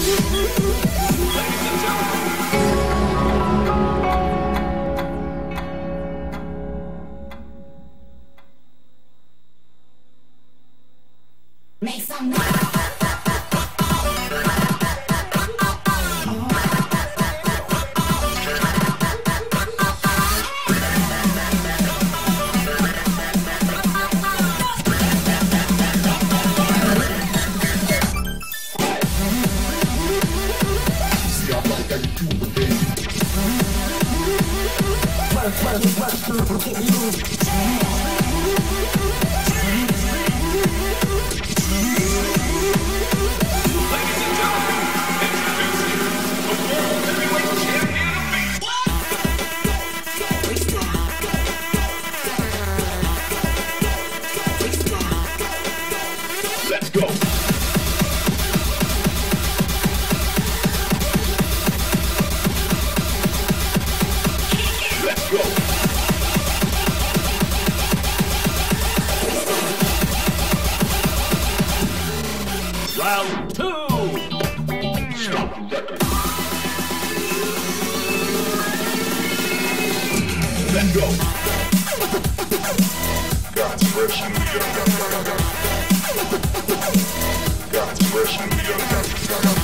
Make some noise. Let's go. Let's go. Round two. Stop the record. Let's go. God's fresh and we God's fresh and we